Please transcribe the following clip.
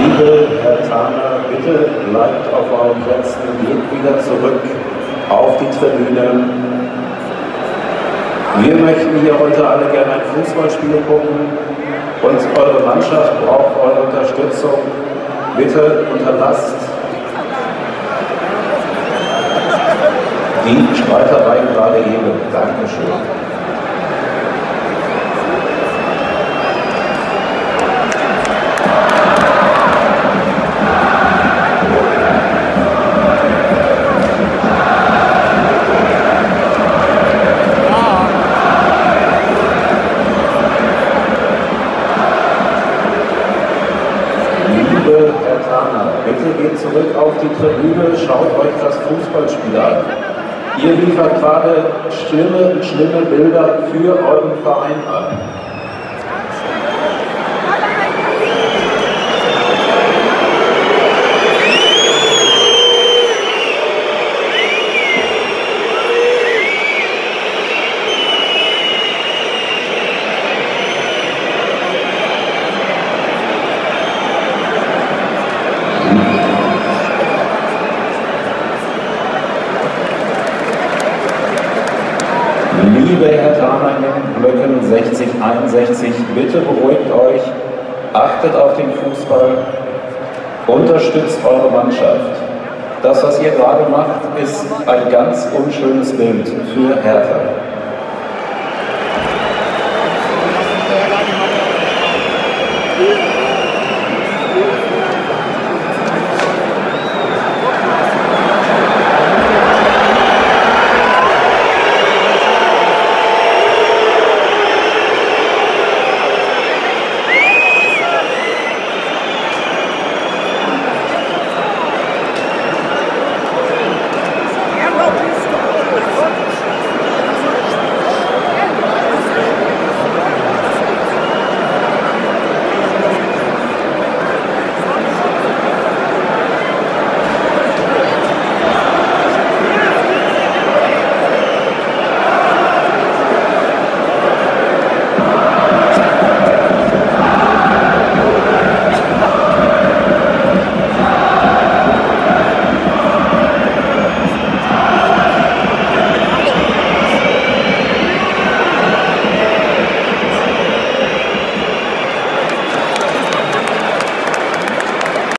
Liebe Herr Thaner, bitte bleibt auf euren Plätzen, geht wieder zurück auf die Tribüne. Wir möchten hier heute alle gerne ein Fußballspiel gucken und eure Mannschaft braucht eure Unterstützung. Bitte unterlasst die Streiterei gerade eben. Dankeschön. Herr Thaner, bitte geht zurück auf die Tribüne, schaut euch das Fußballspiel an. Ihr liefert gerade schlimme Bilder für euren Verein an. Liebe Herr Thaner in Blöcken 60, 61, bitte beruhigt euch, achtet auf den Fußball, unterstützt eure Mannschaft. Das, was ihr gerade macht, ist ein ganz unschönes Bild für Hertha.